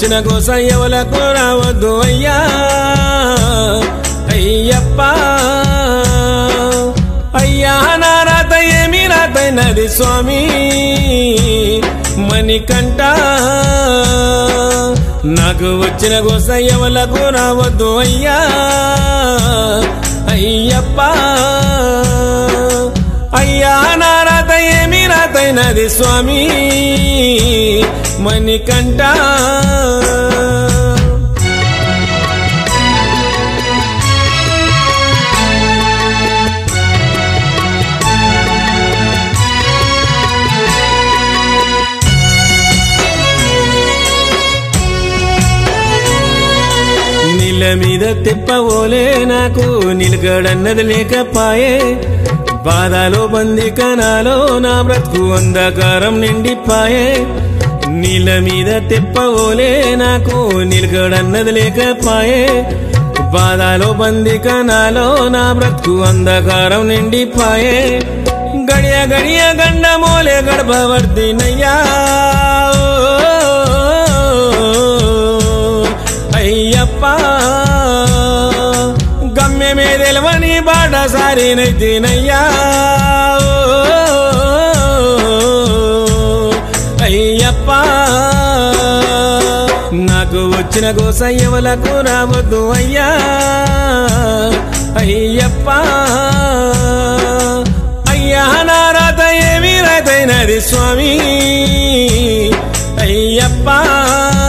వచ్చిన గోస ఎవలకు రావద్దు అయ్యా అయ్యప్ప అయ్యా నా రాత ఏమి రాతైనది స్వామి మణికంఠ నాకు వచ్చిన గోస ఎవలకు రావద్దు అయ్యా అయ్యప్ప అయ్యా నా రాత ఏమి రాతైనది స్వామి మణికంఠ నీళ్ళ మీద తెప్పవోలే నాకు నిలకడన్నది లేకపాయే బాధలో బందికనాలో నా బ్రతుకు అంధకారం నిండిపాయే నీళ్ళ మీద తెప్పవోలే నాకు నిలకడన్నది లేకపాయే బాధలో బందికనాలో నా బ్రతుకు అంధకారం నిండిపాయే గడియ గడియ గండమోలే గర్భవర్తినయ్యా అయ్యప్ప గమ్యమే తెలవని బాట సారినైతేనయ్యా అయ్యప్ప నాకు వచ్చిన గోస ఎవలకు రావద్దు అయ్యా అయ్యప్ప అయ్యా నా రాత ఏమి రాతైనది స్వామి అయ్యప్ప